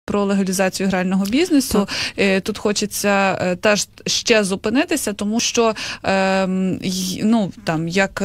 про легалізацію грального бізнесу. Тут хочеться теж ще зупинитися, тому що як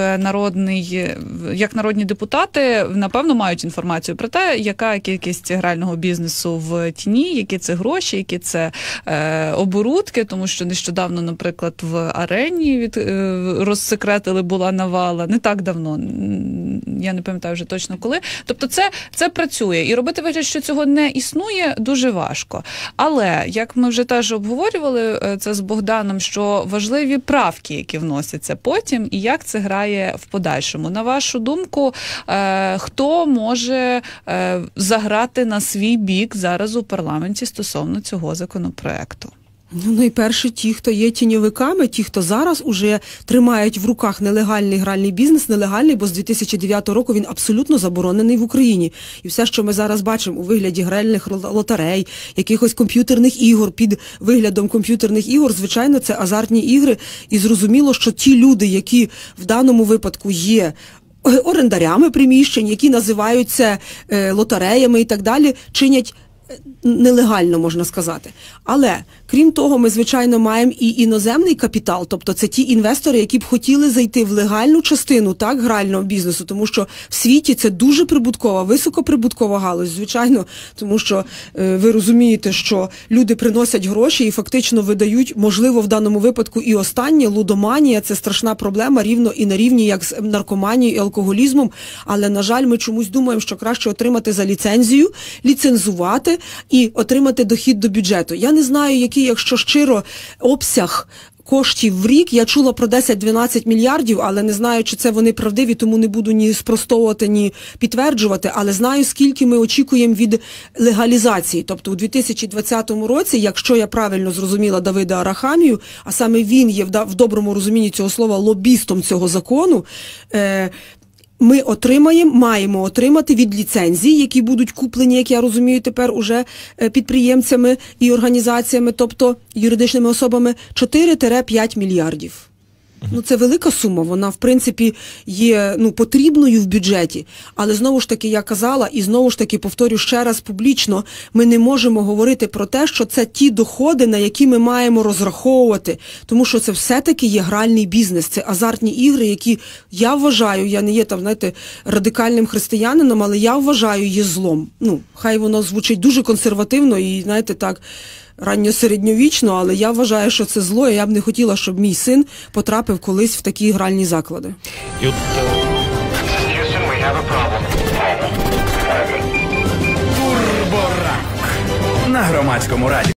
народні депутати, напевно, мають інформацію про те, яка кількість грального бізнесу в тіні, які це гроші, які це оборудки, тому що нещодавно, наприклад, в Арені розсекретили, була навала, не так давно, я не пам'ятаю вже точно коли. Тобто це працює. І робити вигляд, що цього не існує, дуже важко. Але, як ми вже теж обговорювали це з Богданом, що важливі правки, які вносяться потім, і як це грає в подальшому. На вашу думку, хто може заграти на свій бік зараз у парламенті стосовно цього законопроекту? Найперше ті, хто є тіньовиками, ті, хто зараз уже тримають в руках нелегальний гральний бізнес, нелегальний, бо з 2009 року він абсолютно заборонений в Україні. І все, що ми зараз бачимо у вигляді гральних лотерей, якихось комп'ютерних ігор, під виглядом комп'ютерних ігор, звичайно, це азартні ігри. І зрозуміло, що ті люди, які в даному випадку є орендарями приміщень, які називаються лотереями і так далі, чинять нелегально, можна сказати. Але, крім того, ми, звичайно, маємо і іноземний капітал, тобто це ті інвестори, які б хотіли зайти в легальну частину грального бізнесу, тому що в світі це дуже прибуткова, високоприбуткова галузь, звичайно, тому що ви розумієте, що люди приносять гроші і фактично видають, можливо, в даному випадку і останнє, лудоманія, це страшна проблема, рівно і на рівні, як з наркоманією і алкоголізмом, але, на жаль, ми чомусь думаємо, що краще отримати за ліцензію, ліцензувати і отримати дохід до бюджету. Я не знаю, який, якщо щиро, обсяг коштів в рік. Я чула про 10-12 мільярдів, але не знаю, чи це вони правдиві, тому не буду ні спростовувати, ні підтверджувати, але знаю, скільки ми очікуємо від легалізації. Тобто у 2020 році, якщо я правильно зрозуміла Давида Арахамію, а саме він є в доброму розумінні цього слова лобістом цього закону, ми маємо отримати від ліцензій, які будуть куплені, як я розумію, тепер уже підприємцями і організаціями, тобто юридичними особами, 4-5 мільярдів. Це велика сума, вона, в принципі, є потрібною в бюджеті. Але, знову ж таки, я казала, і знову ж таки повторю ще раз публічно, ми не можемо говорити про те, що це ті доходи, на які ми маємо розраховувати. Тому що це все-таки є гральний бізнес, це азартні ігри, які, я вважаю, я не є радикальним християнином, але я вважаю, є злом. Хай воно звучить дуже консервативно і, ранньосередньовічно, але я вважаю, що це зло, і я б не хотіла, щоб мій син потрапив колись в такі гральні заклади. Турборанк на Громадському радіо.